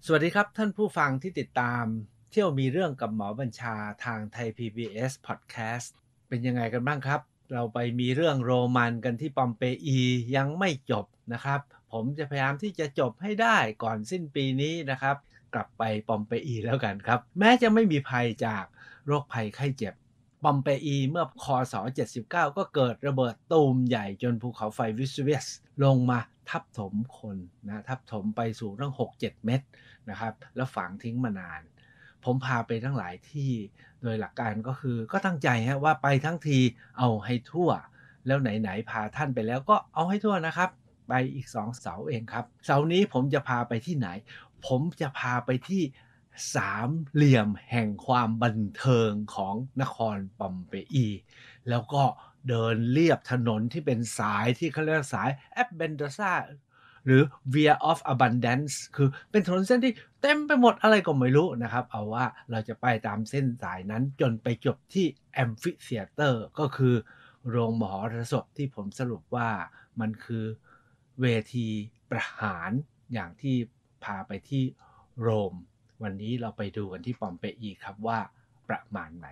สวัสดีครับท่านผู้ฟังที่ติดตามเที่ยวมีเรื่องกับหมอบัญชาทางไทย PBS Podcast เป็นยังไงกันบ้างครับเราไปมีเรื่องโรมันกันที่ปอมเปอียังไม่จบนะครับผมจะพยายามที่จะจบให้ได้ก่อนสิ้นปีนี้นะครับกลับไปปอมเปอีแล้วกันครับแม้จะไม่มีภัยจากโรคภัยไข้เจ็บปอมเปอีเมื่อคศ79ก็เกิดระเบิดตูมใหญ่จนภูเขาไฟวิสเวียสลงมาทับถมคนนะทับถมไปสู่ตั้ง 6-7 เมตรนะครับแล้วฝังทิ้งมานานผมพาไปทั้งหลายที่โดยหลักการก็คือก็ตั้งใจว่าไปทั้งทีเอาให้ทั่วแล้วไหนๆพาท่านไปแล้วก็เอาให้ทั่วนะครับไปอีก2เสาเองครับเสาร์นี้ผมจะพาไปที่ไหนผมจะพาไปที่สามเหลี่ยมแห่งความบันเทิงของนครปอมเปอีแล้วก็เดินเลียบถนนที่เป็นสายที่เขาเรียกสายแอปเบนโดซาหรือ Via of Abundance คือเป็นถนนเส้นที่เต็มไปหมดอะไรก็ไม่รู้นะครับเอาว่าเราจะไปตามเส้นสายนั้นจนไปจบที่ Amphitheater ก็คือโรงมหรสพที่ผมสรุปว่ามันคือเวทีประหารอย่างที่พาไปที่โรมวันนี้เราไปดูกันที่ปอมเปอีครับว่าประมาณไหน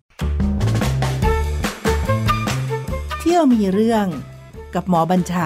เที่ยวมีเรื่องกับหมอบัญชา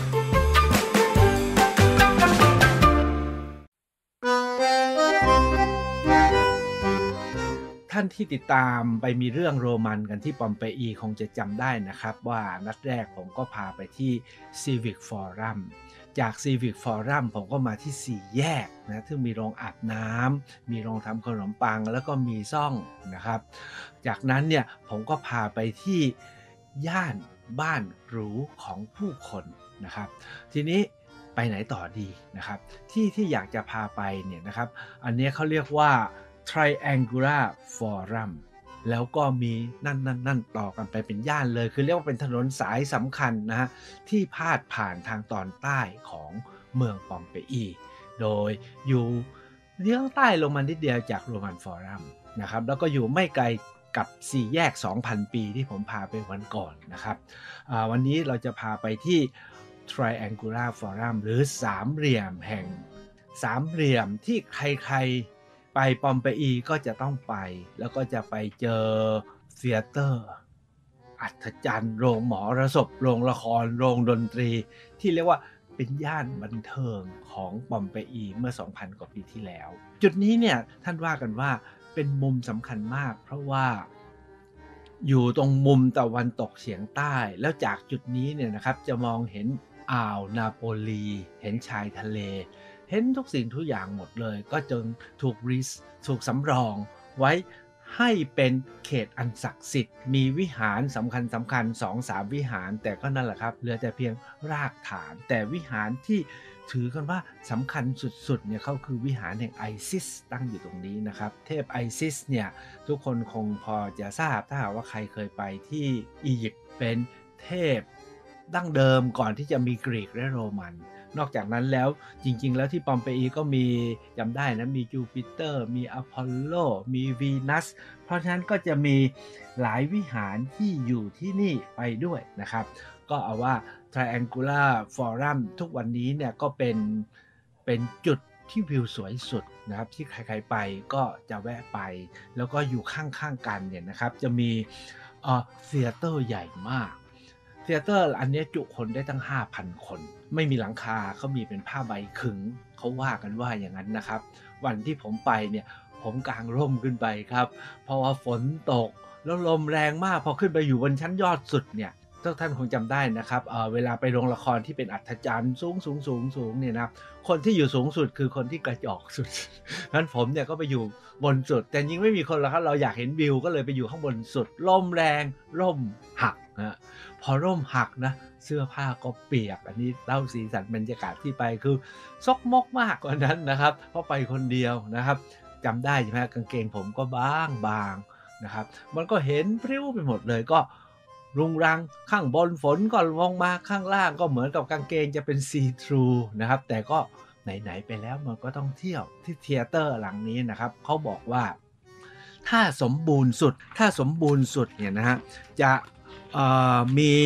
ท่านที่ติดตามไปมีเรื่องโรมันกันที่ปอมเปอีคงจะจำได้นะครับว่านัดแรกผมก็พาไปที่ Civic Forum จาก Civic Forum ผมก็มาที่สี่แยกนะซึ่งมีโรงอาบน้ำมีโรงทำขนมปังแล้วก็มีซ่องนะครับจากนั้นเนี่ยผมก็พาไปที่ย่านบ้านหรูของผู้คนนะครับทีนี้ไปไหนต่อดีนะครับที่อยากจะพาไปเนี่ยนะครับอันนี้เขาเรียกว่าTriangular Forum แล้วก็มีนั่นต่อกันไปเป็นย่านเลยคือเรียกว่าเป็นถนนสายสำคัญนะฮะที่พาดผ่านทางตอนใต้ของเมืองปอมเปอีโดยอยู่เลี้ยวใต้ลงมานิดเดียวจากโรมันฟอรัมนะครับแล้วก็อยู่ไม่ไกลกับ4แยก 2,000 ปีที่ผมพาไปวันก่อนนะครับวันนี้เราจะพาไปที่ Triangular Forum หรือสามเหลี่ยมแห่งสามเหลี่ยมที่ใครๆไปปอมเปอีก็จะต้องไปแล้วก็จะไปเจอเธียเตอร์อัศจรรย์โรงหมอรสพโรงละครโรงดนตรีที่เรียกว่าเป็นย่านบันเทิงของปอมเปอีเมื่อ 2,000 กว่าปีที่แล้วจุดนี้เนี่ยท่านว่ากันว่าเป็นมุมสำคัญมากเพราะว่าอยู่ตรงมุมตะวันตกเฉียงใต้แล้วจากจุดนี้เนี่ยนะครับจะมองเห็นอ่าวนาโปลีเห็นชายทะเลเห็นทุกสิ่งทุกอย่างหมดเลยก็จนถูกสำรองไว้ให้เป็นเขตอันศักดิ์สิทธิ์มีวิหารสำคัญ2-3 วิหารแต่ก็นั่นแหละครับเหลือแต่เพียงรากฐานแต่วิหารที่ถือกันว่าสำคัญสุดๆเนี่ยเขาคือวิหารแห่งไอซิสตั้งอยู่ตรงนี้นะครับเทพไอซิสเนี่ยทุกคนคงพอจะทราบถ้าหากว่าใครเคยไปที่อียิปต์เป็นเทพดั้งเดิมก่อนที่จะมีกรีกและโรมันนอกจากนั้นแล้วจริงๆแล้วที่ปอมเปอีก็มีจำได้นะมีจูปิเตอร์มีอพอลโลมีวีนัสเพราะฉะนั้นก็จะมีหลายวิหารที่อยู่ที่นี่ไปด้วยนะครับก็เอาว่า Triangular Forum ทุกวันนี้เนี่ยก็เป็นจุดที่วิวสวยสุดนะครับที่ใครๆไปก็จะแวะไปแล้วก็อยู่ข้างๆกันเนี่ยนะครับจะมีเธียเตอร์ใหญ่มากเธียเตอร์อันนี้จุคนได้ตั้ง 5,000 คนไม่มีหลังคาเขามีเป็นผ้าใบขึงเขาว่ากันว่าอย่างนั้นนะครับวันที่ผมไปเนี่ยผมกางร่มขึ้นไปครับเพราะว่าฝนตกแล้วลมแรงมากพอขึ้นไปอยู่บนชั้นยอดสุดเนี่ยทุกท่านคงจำได้นะครับเวลาไปโรงละครที่เป็นอัศจรรย์สูงเนี่ยนะคนที่อยู่สูงสุดคือคนที่กระจอกสุดงั้นผมเนี่ยก็ไปอยู่บนสุดแต่ยิ่งไม่มีคนหรอกครับเราอยากเห็นวิวก็เลยไปอยู่ข้างบนสุดลมแรงร่มหักนะพอร่มหักนะเสื้อผ้าก็เปียกอันนี้เล่าสีสันบรรยากาศที่ไปคือซกมกมากกว่านั้นนะครับเพราะไปคนเดียวนะครับจำได้ใช่ไหมกางเกงผมก็บางนะครับมันก็เห็นพริ้วไปหมดเลยก็รุงรังข้างบนฝนก็ลงมาข้างล่างก็เหมือนกับกางเกงจะเป็นซีทรูนะครับแต่ก็ไหนๆไปแล้วมันก็ต้องเที่ยวที่เธียเตอร์หลังนี้นะครับเขาบอกว่าถ้าสมบูรณ์สุดเนี่ยนะฮะจะมี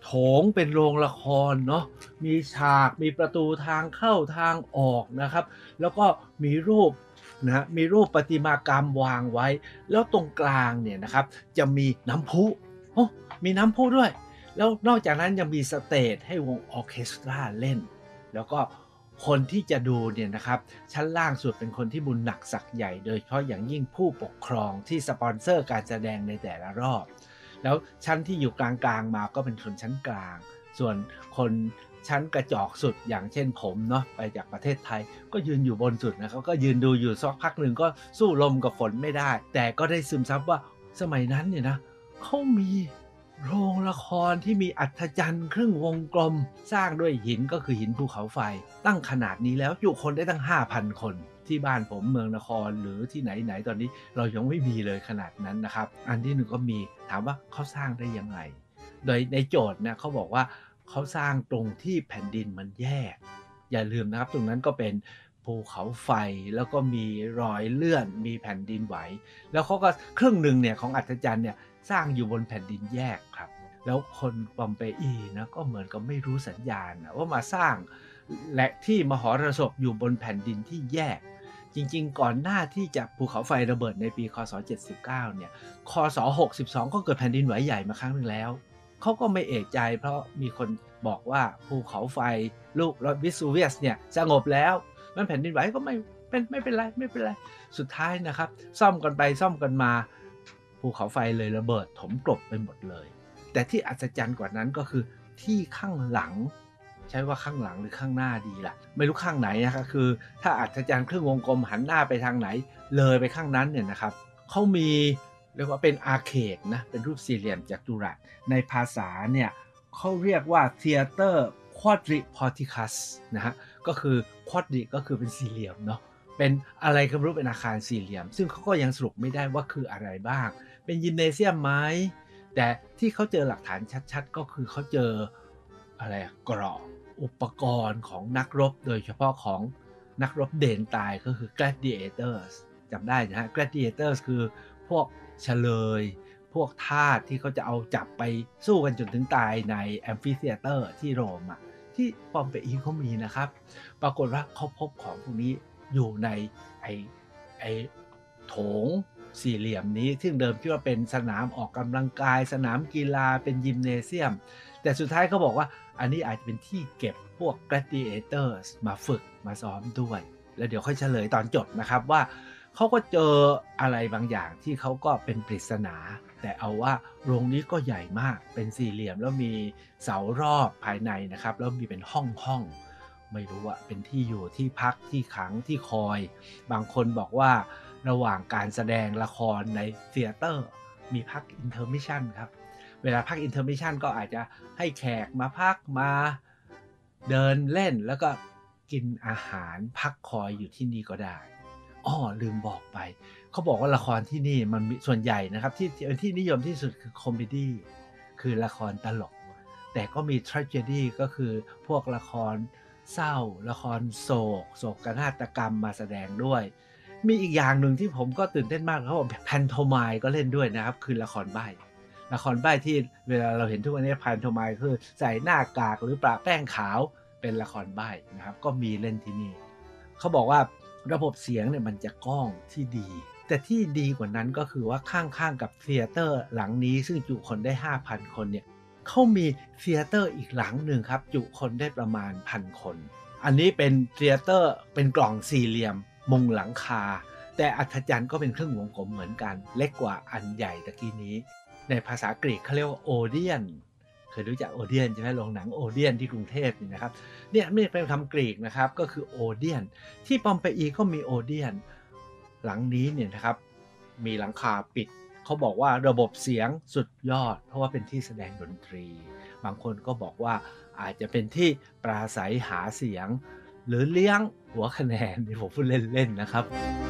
โถงเป็นโรงละครเนาะมีฉากมีประตูทางเข้าทางออกนะครับแล้วก็มีรูปนะมีรูปประติมากรรมวางไว้แล้วตรงกลางเนี่ยนะครับจะมีน้ำพุโอ้มีน้ำพุด้วยแล้วนอกจากนั้นยังมีสเตจให้วงออร์เคสตราเล่นแล้วก็คนที่จะดูเนี่ยนะครับชั้นล่างสุดเป็นคนที่บุญหนักศักย์ใหญ่โดยเฉพาะอย่างยิ่งผู้ปกครองที่สปอนเซอร์การแสดงในแต่ละรอบแล้วชั้นที่อยู่กลางๆมาก็เป็นชนชั้นกลางส่วนคนชั้นกระจอกสุดอย่างเช่นผมเนาะไปจากประเทศไทยก็ยืนอยู่บนสุดนะครับก็ยืนดูอยู่สักพักหนึ่งก็สู้ลมกับฝนไม่ได้แต่ก็ได้ซึมซับว่าสมัยนั้นเนี่ยนะเขามีโรงละครที่มีอัศจรรย์ครึ่งวงกลมสร้างด้วยหินก็คือหินภูเขาไฟตั้งขนาดนี้แล้วอยู่คนได้ตั้ง 5,000 คนที่บ้านผมเมืองนครหรือที่ไหนตอนนี้เรายังไม่มีเลยขนาดนั้นนะครับอันที่หนึ่งก็มีถามว่าเขาสร้างได้ยังไงโดยในโจทย์เนี่ยเขาบอกว่าเขาสร้างตรงที่แผ่นดินมันแยกอย่าลืมนะครับตรงนั้นก็เป็นภูเขาไฟแล้วก็มีรอยเลื่อนมีแผ่นดินไหวแล้วเขาก็ครึ่งหนึ่งเนี่ยของอัศจรรย์เนี่ยสร้างอยู่บนแผ่นดินแยกครับแล้วคนปอมเปอีนะก็เหมือนกับไม่รู้สัญญาณว่ามาสร้างและที่มหรสพอยู่บนแผ่นดินที่แยกจริงๆก่อนหน้าที่จะภูเขาไฟระเบิดในปีคศ79เนี่ยคศ62ก็เกิดแผ่นดินไหวใหญ่มาครั้งนึงแล้วเขาก็ไม่เอะใจเพราะมีคนบอกว่าภูเขาไฟลูกวิสูเวียสเนี่ยสงบแล้วมันแผ่นดินไหวก็ไม่เป็นไรสุดท้ายนะครับซ่อมกันไปซ่อมกันมาภูเขาไฟเลยระเบิดถมกลบไปหมดเลยแต่ที่อัศจรรย์กว่านั้นก็คือที่ข้างหลังใช้ว่าข้างหลังหรือข้างหน้าดีล่ะไม่รู้ข้างไหนนะครับคือถ้าอัศจรรย์ครึ่งวงกลมหันหน้าไปทางไหนเลยไปข้างนั้นเนี่ยนะครับเขามีเรียกว่าเป็นอาร์เคดนะเป็นรูปสี่เหลี่ยมจัตุรัสในภาษาเนี่ยเขาเรียกว่า Theater Quadriporticus นะฮะก็คือ quadri ก็คือเป็นสี่เหลี่ยมเนาะเป็นอะไรก็ไม่รู้เป็นอาคารสี่เหลี่ยมซึ่งเขาก็ยังสรุปไม่ได้ว่าคืออะไรบ้างเป็นยิมเนเซียมไหมแต่ที่เขาเจอหลักฐานชัดๆก็คือเขาเจออะไรเกราะอุปกรณ์ของนักรบโดยเฉพาะของนักรบเด่นตายก็คือ gladiators จำได้นะฮะ gladiators คือพวกเฉลยพวกทาสที่เขาจะเอาจับไปสู้กันจนถึงตายในแอมฟิเธียเตอร์ที่โรมที่ปอมเปอีเขามีนะครับปรากฏว่าเขาพบของพวกนี้อยู่ในไอโถงสี่เหลี่ยมนี้ซึ่งเดิมคิดว่าเป็นสนามออกกำลังกายสนามกีฬาเป็นยิมเนเซียมแต่สุดท้ายเขาบอกว่าอันนี้อาจจะเป็นที่เก็บพวก gladiators มาฝึกมาซ้อมด้วยแล้วเดี๋ยวค่อยเฉลยตอนจบนะครับว่าเขาก็เจออะไรบางอย่างที่เขาก็เป็นปริศนาแต่เอาว่าโรงนี้ก็ใหญ่มากเป็นสี่เหลี่ยมแล้วมีเสารอบภายในนะครับแล้วมีเป็นห้องไม่รู้ว่าเป็นที่อยู่ที่พักที่ขังที่คอยบางคนบอกว่าระหว่างการแสดงละครในเธียเตอร์มีพักอินเทอร์มิชันครับเวลาพักอินเทอร์มิชันก็อาจจะให้แขกมาพักมาเดินเล่นแล้วก็กินอาหารพักคอยอยู่ที่นี่ก็ได้ลืมบอกไปเขาบอกว่าละครที่นี่มันมีส่วนใหญ่นะครับที่นิยมที่สุดคือคอมเมดี้คือละครตลกแต่ก็มี tragedy ก็คือพวกละครเศร้าละครโศกนาฏกรรมมาแสดงด้วยมีอีกอย่างหนึ่งที่ผมก็ตื่นเต้นมากเขาบอกแพนโทไมม์ก็เล่นด้วยนะครับคือละครใบ้ที่เวลาเราเห็นทุกวันนี้แพนโทไมม์คือใส่หน้ากากหรือประแป้งขาวเป็นละครใบ้นะครับก็มีเล่นที่นี่เขาบอกว่าระบบเสียงเนี่ยมันจะก้องที่ดีแต่ที่ดีกว่านั้นก็คือว่าข้างๆกับเธียเตอร์หลังนี้ซึ่งจุคนได้ 5,000 คนเนี่ยเขามีเธียเตอร์อีกหลังหนึ่งครับจุคนได้ประมาณ 1,000 คนอันนี้เป็นเธียเตอร์เป็นกล่องสี่เหลี่ยมมุงหลังคาแต่อัศจรรย์ก็เป็นเครื่องวงกลมเหมือนกันเล็กกว่าอันใหญ่ตะกี้นี้ในภาษากรีกเขาเรียกว่าโอเดียนเคยรู้จักโอเดียนใช่ไหมโรงหนังโอเดียนที่กรุงเทพนี่นะครับเนี่ยไม่เป็นคำกรีกนะครับก็คือโอเดียนที่ปอมเปอีก็มีโอเดียนหลังนี้เนี่ยนะครับมีหลังคาปิดเขาบอกว่าระบบเสียงสุดยอดเพราะว่าเป็นที่แสดงดนตรีบางคนก็บอกว่าอาจจะเป็นที่ปราศัยหาเสียงหรือเลี้ยงหัวคะแนนที่ผมพูดเล่นๆนะครับ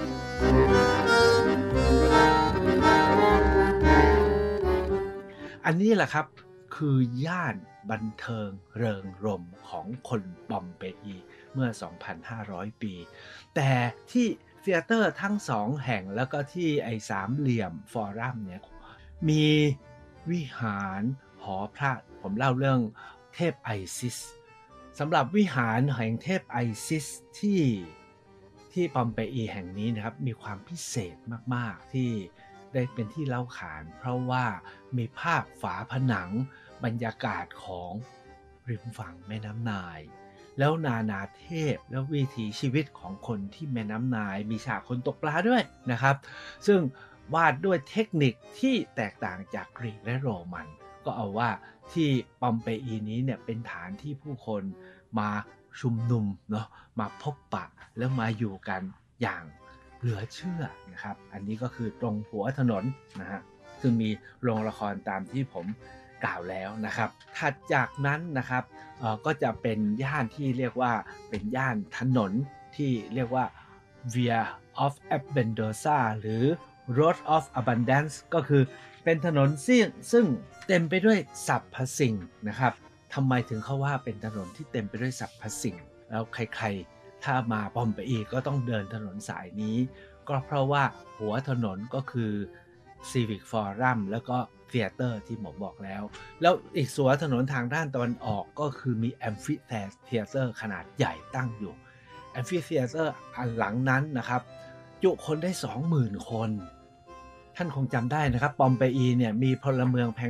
อันนี้แหละครับคือย่านบันเทิงเริงรมย์ของคนปอมเปอีเมื่อ 2,500 ปีแต่ที่เธียเตอร์ทั้งสองแห่งแล้วก็ที่ไอ้สามเหลี่ยมฟอรัมเนี่ยมีวิหารหอพระผมเล่าเรื่องเทพไอซิสสำหรับวิหารแห่งเทพไอซิสที่ปอมเปอีแห่งนี้นะครับมีความพิเศษมากๆที่ได้เป็นที่เล่าขานเพราะว่ามีภาพฝาผนังบรรยากาศของริมฝั่งแม่น้ำไนล์แล้วนานาเทพและวิถีชีวิตของคนที่แม่น้ำไนล์มีฉากคนตกปลาด้วยนะครับซึ่งวาดด้วยเทคนิคที่แตกต่างจากกรีกและโรมันก็เอาว่าที่ปอมเปอีนี้เนี่ยเป็นฐานที่ผู้คนมาชุมนุมเนาะมาพบปะแล้วมาอยู่กันอย่างเหลือเชื่อนะครับอันนี้ก็คือตรงหัวถนนนะฮะซึ่งมีโรงละครตามที่ผมกล่าวแล้วนะครับถัดจากนั้นนะครับก็จะเป็นย่านที่เรียกว่าเป็นย่านถนนที่เรียกว่า Via of Abundanza หรือ Road of Abundance ก็คือเป็นถนนซึ่งเต็มไปด้วยสรรพสิ่งนะครับทำไมถึงเขาว่าเป็นถนนที่เต็มไปด้วยสรรพสิ่งแล้วใครๆถ้ามาปอมเปอีก็ต้องเดินถนนสายนี้ก็เพราะว่าหัวถนนก็คือ Civic Forum แล้วก็เธียเตอร์ที่ผมบอกแล้วอีกส่วนถนนทางด้านตะวันออกก็คือมี Amphitheater ขนาดใหญ่ตั้งอยู่ Amphitheater อันหลังนั้นนะครับจุคนได้ 20,000 คนท่านคงจำได้นะครับปอมเปอีเนี่ยมีพลเมืองเพียง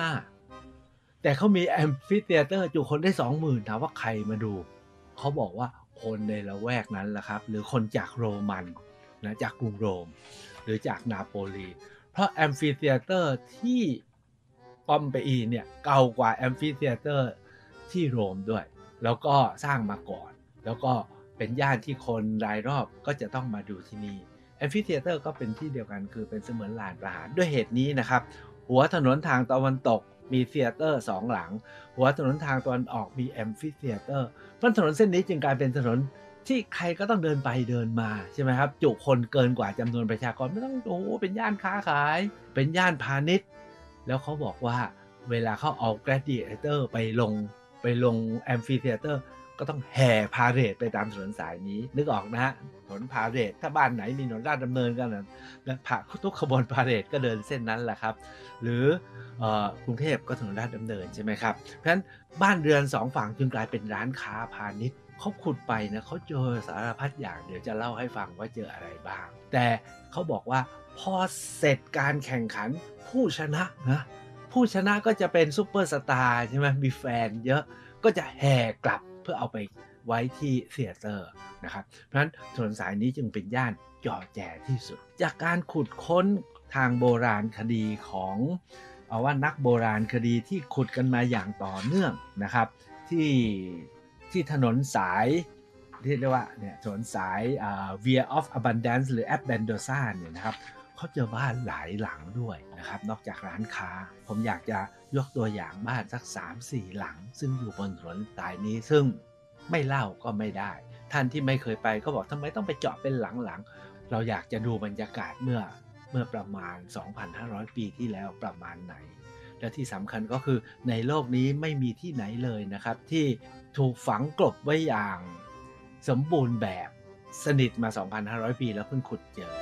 15,000 แต่เขามี Amphitheater จุคนได้ 20,000 ถามว่าใครมาดูเขาบอกว่าคนในละแวกนั้นแหละครับหรือคนจากโรมันนะจากกรุงโรมหรือจากนาโปลีเพราะแอมฟิเธียเตอร์ที่ปอมเปอีเนี่ยเก่ากว่าแอมฟิเธียเตอร์ที่โรมด้วยแล้วก็สร้างมาก่อนแล้วก็เป็นย่านที่คนรายรอบก็จะต้องมาดูที่นี่แอมฟิเธียเตอร์ก็เป็นที่เดียวกันคือเป็นเสมือนลานประหารด้วยเหตุนี้นะครับหัวถนนทางตะวันตกมีเธียเตอร์2หลังหัวถนนทางตะวันออกมีแอมฟิเธียเตอร์เพราะถนนเส้นนี้จึงกลายเป็นถนนที่ใครก็ต้องเดินไปเดินมาใช่ไหมครับจุคนเกินกว่าจำนวนประชากรไม่ต้องเป็นย่านค้าขายเป็นย่านพาณิชย์แล้วเขาบอกว่าเวลาเขาเอา Gladiator ไปลงแอมฟิเธียเตอร์ก็ต้องแห่พาเหรดไปตามถนนสายนี้นึกออกนะฮะถนนพาเหรดถ้าบ้านไหนมีถนนราชดำเนินกันนะแล้วทุกขบวนพาเหรดก็เดินเส้นนั้นแหละครับหรือกรุงเทพก็ถนนราชดำเนินใช่ไหมครับเพราะฉะนั้นบ้านเรือน2ฝั่งจึงกลายเป็นร้านค้าพาณิชย์เขาขุดไปนะเขาเจอสารพัดอย่างเดี๋ยวจะเล่าให้ฟังว่าเจออะไรบ้างแต่เขาบอกว่าพอเสร็จการแข่งขันผู้ชนะก็จะเป็นซุปเปอร์สตาร์ใช่ไหมมีแฟนเยอะก็จะแห่กลับเพื่อเอาไปไว้ที่เธียเตอร์นะครับเพราะฉะนั้นถนนสายนี้จึงเป็นย่านจอแจที่สุดจากการขุดค้นทางโบราณคดีของเอาว่านักโบราณคดีที่ขุดกันมาอย่างต่อเนื่องนะครับที่ถนนสายที่เรียกว่าเนี่ยถนนสายVia of Abundance หรือ Abundanza เนี่ยนะครับเขาเจอบ้านหลายหลังด้วยนะครับนอกจากร้านค้าผมอยากจะยกตัวอย่างบ้านสัก 3-4 หลังซึ่งอยู่บนถนนสายนี้ซึ่งไม่เล่าก็ไม่ได้ท่านที่ไม่เคยไปก็บอกทำไมต้องไปเจาะเป็นหลังๆเราอยากจะดูบรรยากาศเมื่อประมาณ 2,500 ปีที่แล้วประมาณไหนและที่สำคัญก็คือในโลกนี้ไม่มีที่ไหนเลยนะครับที่ถูกฝังกลบไว้อย่างสมบูรณ์แบบสนิทมา 2,500 ปีแล้วเพิ่งขุดเจอ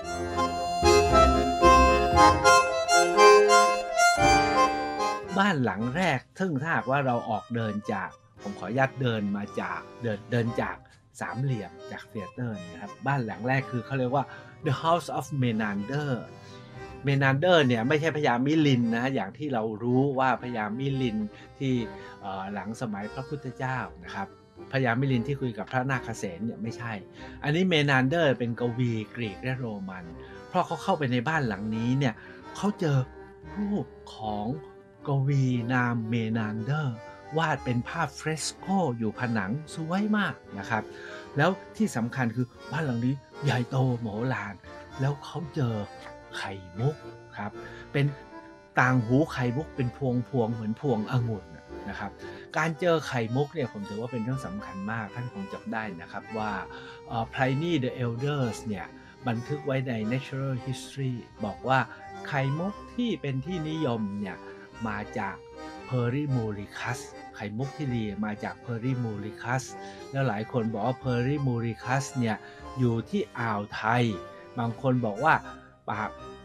บ้านหลังแรกซึ่งถ้าหากว่าเราออกเดินจากผมขออนุญาตเดินมาจากเดินจากสามเหลี่ยมจากเธียเตอร์นะครับบ้านหลังแรกคือเขาเรียกว่า The House of Menander เนี่ยไม่ใช่พญามิลินนะอย่างที่เรารู้ว่าพญามิลินที่หลังสมัยพระพุทธเจ้านะครับพญามิลินที่คุยกับพระนาคเษนเนี่ยไม่ใช่อันนี้เมนันเดอร์เป็นกวีกรีกและโรมันเพราะเขาเข้าไปในบ้านหลังนี้เนี่ยเขาเจอรูปของกวีนามเมนันเดอร์วาดเป็นภาพเฟรสโกอยู่ผนังสวยมากนะครับแล้วที่สำคัญคือบ้านหลังนี้ใหญ่โตโมโหลานแล้วเขาเจอไข่มุกครับเป็นต่างหูไข่มุกเป็นพวงเหมือนพวงองุ่นนะครับการเจอไข่มุกเนี่ยผมถือว่าเป็นเรื่องสำคัญมากท่านคงจำได้นะครับว่าPliny the Elders เนี่ยบันทึกไว้ใน Natural History บอกว่าไข่มุกที่เป็นที่นิยมเนี่ยมาจาก Perimuricus ไข่มุกที่ดีมาจาก Perimuricus แล้วหลายคนบอกว่า Perimuricus เนี่ยอยู่ที่อ่าวไทยบางคนบอกว่า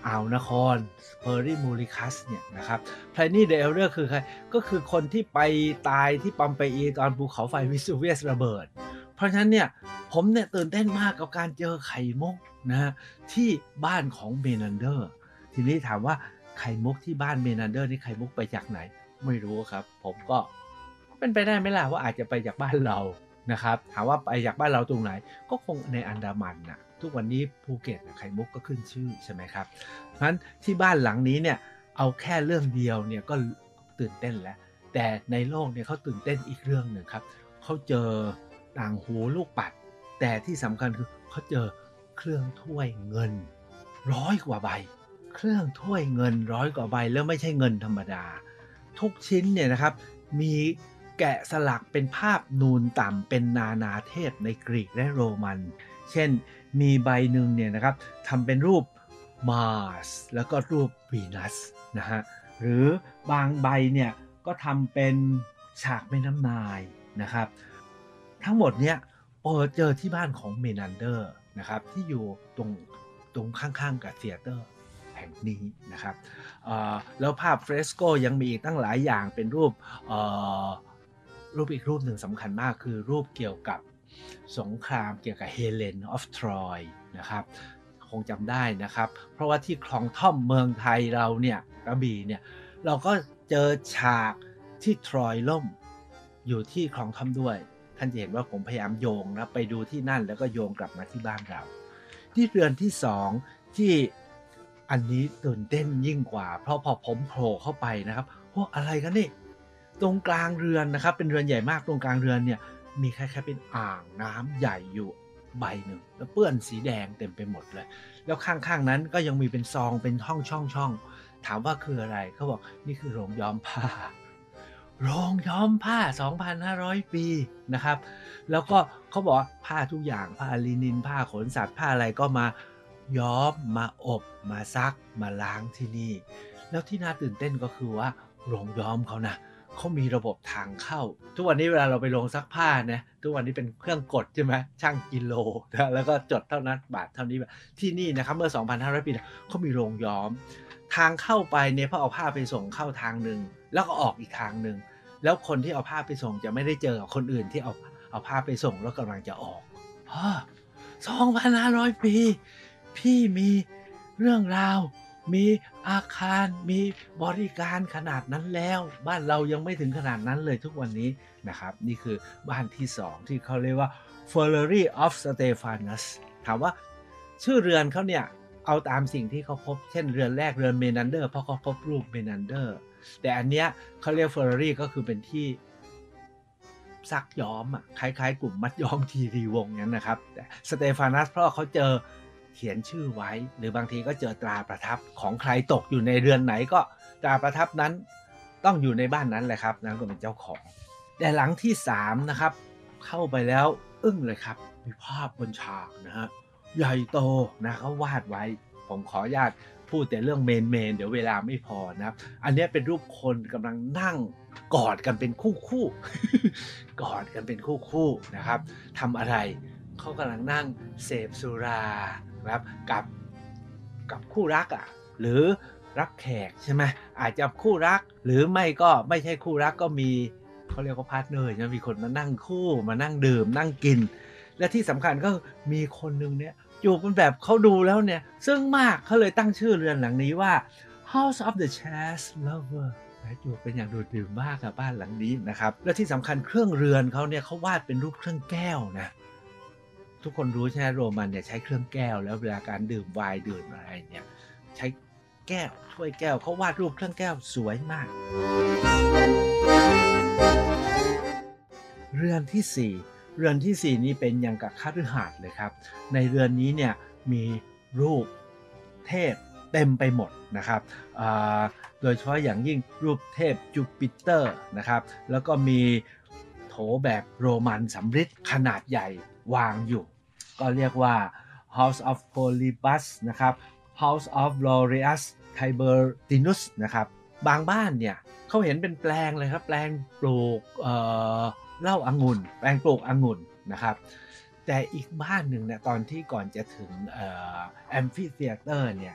อ่าวนครเพอร์รี่มูริคัสเนี่ยนะครับไพลนี่เดอะเอลเดอร์คือใครก็คือคนที่ไปตายที่ปอมเปอีตอนภูเขาไฟวิสูเวียสระเบิดเพราะฉะนั้นเนี่ยผมเนี่ยตื่นเต้นมากกับการเจอไข่มุกนะฮะที่บ้านของเมนันเดอร์ทีนี้ถามว่าไข่มุกที่บ้านเมนันเดอร์นี่ไข่มุกไปจากไหนไม่รู้ครับผมก็เป็นไปได้ไหมล่ะว่าอาจจะไปจากบ้านเรานะครับถามว่าไปจากบ้านเราตรงไหนก็คงในอันดามันน่ะทุกวันนี้ภูเก็ตไข่มุกก็ขึ้นชื่อใช่ไหมครับเพราะฉะนั้นที่บ้านหลังนี้เนี่ยเอาแค่เรื่องเดียวเนี่ยก็ตื่นเต้นแล้วแต่ในโลกเนี่ยเขาตื่นเต้นอีกเรื่องหนึ่งครับเขาเจอต่างหูลูกปัดแต่ที่สำคัญคือเขาเจอเครื่องถ้วยเงิน100 กว่าใบเครื่องถ้วยเงิน100 กว่าใบแล้วไม่ใช่เงินธรรมดาทุกชิ้นเนี่ยนะครับมีแกะสลักเป็นภาพนูนต่ำเป็นนานาเทพในกรีกและโรมันเช่นมีใบหนึ่งเนี่ยนะครับทำเป็นรูปมาร์สแล้วก็รูปวีนัสนะฮะหรือบางใบเนี่ยก็ทำเป็นฉากแม่น้ำนายนะครับทั้งหมดเนี่ยเจอที่บ้านของเมนันเดอร์นะครับที่อยู่ตรงข้างๆกับเธียเตอร์แห่งนี้นะครับแล้วภาพเฟรสโกยังมีอีกตั้งหลายอย่างเป็นรูปอีกรูปหนึ่งสำคัญมากคือรูปเกี่ยวกับสงครามเกี่ยวกับเฮเลนออฟทรอยนะครับคงจำได้นะครับเพราะว่าที่คลองท่อมเมืองไทยเราเนี่ยกระบี่เนี่ยเราก็เจอฉากที่ทรอยล่มอยู่ที่คลองท่อมด้วยท่านจะเห็นว่าผมพยายามโยงนะไปดูที่นั่นแล้วก็โยงกลับมาที่บ้านเราที่เรือนที่2ที่อันนี้ตื่นเต้นยิ่งกว่าเพราะพอผมโผล่เข้าไปนะครับโอ้อะไรกันนี่ตรงกลางเรือนนะครับเป็นเรือนใหญ่มากตรงกลางเรือนเนี่ยมีแค่เป็นอ่างน้ำใหญ่อยู่ใบหนึ่งแล้วเปื้อนสีแดงเต็มไปหมดเลยแล้วข้างๆนั้นก็ยังมีเป็นซองเป็นช่องถามว่าคืออะไรเขาบอกนี่คือโรงย้อมผ้าโรงย้อมผ้า 2,500 ปีนะครับแล้วก็เขาบอกว่าผ้าทุกอย่างผ้าลินินผ้าขนสัตว์ผ้าอะไรก็มาย้อมมาอบมาซักมาล้างที่นี่แล้วที่น่าตื่นเต้นก็คือว่าโรงย้อมเขานะเขามีระบบทางเข้าทุกวันนี้เวลาเราไปโรงซักผ้านะทุกวันนี้เป็นเครื่องกดใช่ไหมช่างกิโลนะแล้วก็จดเท่านั้นบาทเท่านี้แบบที่นี่นะครับเมื่อ 2,500 ปีเขามีโรงย้อมทางเข้าไปเนี่ยพอเอาผ้าไปส่งเข้าทางหนึ่งแล้วก็ออกอีกทางหนึ่งแล้วคนที่เอาผ้าไปส่งจะไม่ได้เจอกับคนอื่นที่เอาผ้าไปส่งแล้วกำลังจะออก2,500 ปีพี่มีเรื่องราวมีอาคารมีบริการขนาดนั้นแล้วบ้านเรายังไม่ถึงขนาดนั้นเลยทุกวันนี้นะครับนี่คือบ้านที่2ที่เขาเรียกว่า Ferrari of Stephanus ถามว่าชื่อเรือนเขาเนี่ยเอาตามสิ่งที่เขาพบเช่นเรือนแรกเรือนเมนันเดอร์เพราะเขาพบรูปเมนันเดอร์แต่อันเนี้ยเขาเรียก Ferrari ก็คือเป็นที่ซักย้อมคล้ายๆกลุ่มมัดย้อมทีรีวงนั้นนะครับแต่สเตฟานัสเพราะเขาเจอเขียนชื่อไว้หรือบางทีก็เจอตราประทับของใครตกอยู่ในเรือนไหนก็ตราประทับนั้นต้องอยู่ในบ้านนั้นแหละครับนั่นก็เป็นเจ้าของแต่หลังที่3นะครับเข้าไปแล้วอึ้งเลยครับมีภาพบนฉากนะฮะใหญ่โตนะเขาวาดไว้ผมขออนุญาตพูดแต่เรื่องเมนเดี๋ยวเวลาไม่พอนะครับอันนี้เป็นรูปคนกำลังนั่งกอดกันเป็นคู่กอดกันเป็นคู่นะครับทำอะไรเขากำลังนั่งเสพสุราครับกับคู่รักหรือรับแขกใช่ไหมอาจจะคู่รักหรือไม่ก็ไม่ใช่คู่รักก็มีเขาเรียกว่าพาร์ทเนอร์นะมีคนมานั่งคู่มานั่งดื่มนั่งกินและที่สำคัญก็มีคนหนึ่งเนี่ยอยู่เป็นแบบเขาดูแล้วเนี่ยซึ่งมากเขาเลยตั้งชื่อเรือนหลังนี้ว่า House of the Jazz Lover อยู่เป็นอย่างดูดดื่มมากกับบ้านหลังนี้นะครับและที่สำคัญเครื่องเรือนเขาเนี่ยเขาวาดเป็นรูปเครื่องแก้วนะทุกคนรู้ใช่ไหมโรมันเนี่ยใช้เครื่องแก้วแล้วเวลาการดื่มไวน์ดื่มอะไรเนี่ยใช้แก้วถ้วยแก้วเขาวาดรูปเครื่องแก้วสวยมากเรือนที่4นี้เป็นอย่างกับคฤหาสน์เลยครับในเรือนนี้เนี่ยมีรูปเทพเต็มไปหมดนะครับโดยเฉพาะอย่างยิ่งรูปเทพจูปิเตอร์นะครับแล้วก็มีโถแบบโรมันสำริดขนาดใหญ่วางอยู่ก็เรียกว่า House of Polybus นะครับ House of Laureus Tibertinus นะครับบางบ้านเนี่ยเขาเห็นเป็นแปลงเลยครับแปลงปลูกเหล้าองุ่นแปลงปลูกองุ่นนะครับแต่อีกบ้านหนึ่งเนี่ยตอนที่ก่อนจะถึงแอมฟิเธียเตอร์เนี่ย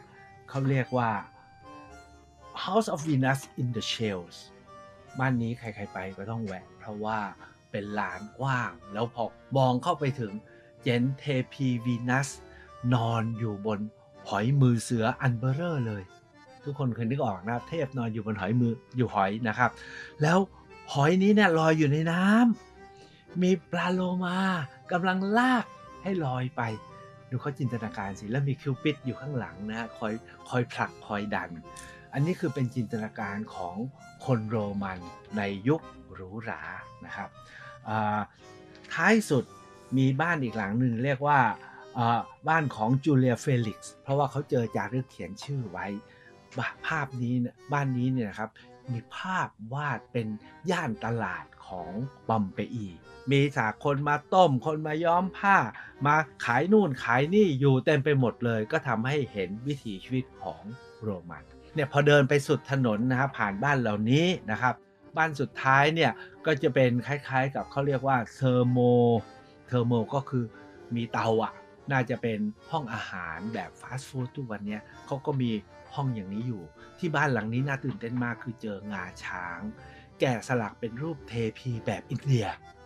เขาเรียกว่า House of Venus in the Shells บ้านนี้ใครๆไปก็ต้องแวะเพราะว่าเป็นลานกว้างแล้วพอมองเข้าไปถึงเห็นเทพีวีนัสนอนอยู่บนหอยมือเสืออันเบ้อเร่อเลยทุกคนเคยนึกออกนะเทพนอนอยู่บนหอยมืออยู่หอยนะครับแล้วหอยนี้เนี่ยลอยอยู่ในน้ำมีปลาโลมากำลังลากให้ลอยไปดูเขาจินตนาการสิแล้วมีคิวปิดอยู่ข้างหลังนะคอยผลักคอยดันอันนี้คือเป็นจินตนาการของคนโรมันในยุคหรูหรานะครับท้ายสุดมีบ้านอีกหลังหนึ่งเรียกว่าบ้านของจูเลียเฟลิกซ์เพราะว่าเขาเจอจารึกเขียนชื่อไว้ภาพนี้บ้านนี้เนี่ยนะครับมีภาพวาดเป็นย่านตลาดของปอมเปอีมีจากคนมาต้มคนมาย้อมผ้ามาขายนู่นขายนี่อยู่เต็มไปหมดเลยก็ทำให้เห็นวิถีชีวิตของโรมันเนี่ยพอเดินไปสุดถนนนะครับผ่านบ้านเหล่านี้นะครับบ้านสุดท้ายเนี่ยก็จะเป็นคล้ายๆกับเขาเรียกว่าเทอร์โมก็คือมีเตาน่าจะเป็นห้องอาหารแบบฟาสต์ฟู้ดทุกวันนี้เขาก็มีห้องอย่างนี้อยู่ที่บ้านหลังนี้น่าตื่นเต้นมากคือเจองาช้างแกะสลักเป็นรูปเทพีแบบอินเดีย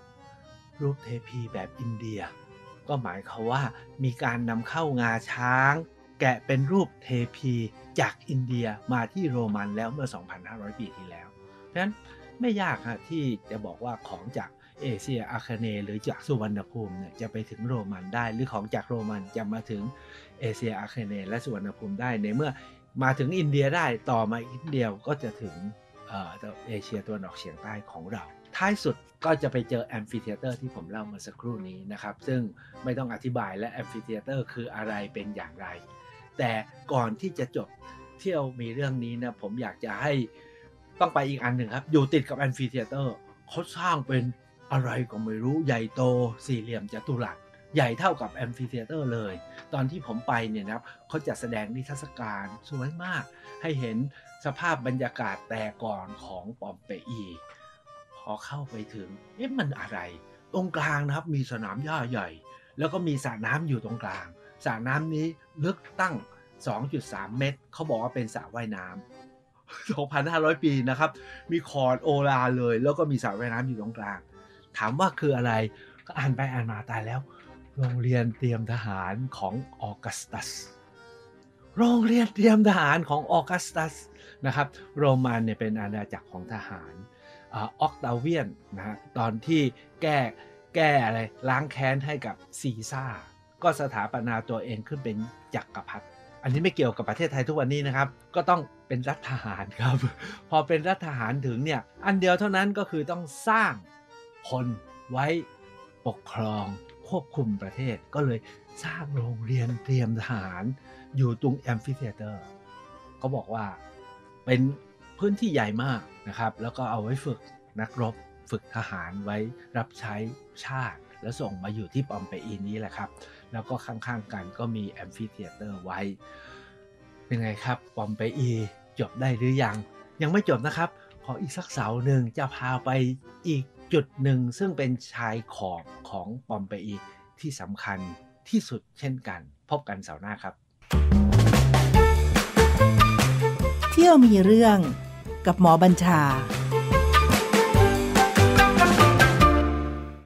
ก็หมายความว่ามีการนำเข้างาช้างแกะเป็นรูปเทพีจากอินเดียมาที่โรมันแล้วเมื่อ 2,500 ปีที่แล้วเพราะฉะนั้นไม่ยากที่จะบอกว่าของจากเอเชียอาคเนย์หรือจากสุวรรณภูมิเนี่ยจะไปถึงโรมันได้หรือของจากโรมันจะมาถึงเอเชียอาคเนย์และสุวรรณภูมิได้ในเมื่อมาถึงอินเดียได้ต่อมาอินเดียก็จะถึงเอเชียตะวันออกเฉียงใต้ของเราท้ายสุดก็จะไปเจอแอมฟิเธียเตอร์ที่ผมเล่ามาสักครู่นี้นะครับซึ่งไม่ต้องอธิบายและแอมฟิเธียเตอร์คืออะไรเป็นอย่างไรแต่ก่อนที่จะจบเที่ยวมีเรื่องนี้นะผมอยากจะให้ต้องไปอีกอันหนึ่งครับอยู่ติดกับแอมฟิเธียเตอร์เขาสร้างเป็นอะไรก็ไม่รู้ใหญ่โตสี่เหลี่ยมจัตุรัสใหญ่เท่ากับแอมฟิเธียเตอร์เลยตอนที่ผมไปเนี่ยนะครับเขาจัดแสดงนิทรรศการสวยมากให้เห็นสภาพบรรยากาศแต่ก่อนของปอมเปอีพอเข้าไปถึงมันอะไรตรงกลางนะครับมีสนามหญ้าใหญ่แล้วก็มีสระน้ำอยู่ตรงกลางสระน้ำนี้ลึกตั้ง 2.3 เมตรเขาบอกว่าเป็นสระว่ายน้ำ 2,500 ปีนะครับมีคอร์ดโอลาเลยแล้วก็มีสระว่ายน้ำอยู่ตรงกลางถามว่าคืออะไรก็อ่านไปอ่านมาตายแล้วโรงเรียนเตรียมทหารของออกัสตัสนะครับโรมันเนี่ยเป็นอาณาจักรของทหารออกตาเวียนนะฮะตอนที่แก้อะไรล้างแค้นให้กับซีซ่าก็สถาปนาตัวเองขึ้นเป็นจักรพรรดิอันนี้ไม่เกี่ยวกับประเทศไทยทุกวันนี้นะครับก็ต้องเป็นรัฐทหารครับพอเป็นรัฐทหารถึงเนี่ยอันเดียวเท่านั้นก็คือต้องสร้างคนไว้ปกครองควบคุมประเทศก็เลยสร้างโรงเรียนเตรียมทหารอยู่ตรงแอมฟิเธียเตอร์เขาบอกว่าเป็นพื้นที่ใหญ่มากนะครับแล้วก็เอาไว้ฝึกนักรบฝึกทหารไว้รับใช้ชาติแล้วส่งมาอยู่ที่ปอมเปอีนี้แหละครับแล้วก็ข้างๆกันก็มีแอมฟิเธียเตอร์ไว้เป็นไงครับปอมเปอีจบได้หรือยังไม่จบนะครับขออีกสักเสาร์หนึ่งจะพาไปอีกจุดหนึ่งซึ่งเป็นชายขอบของปอมเปอีที่สำคัญที่สุดเช่นกันพบกันเสาร์หน้าครับเที่ยวมีเรื่องกับหมอบัญชา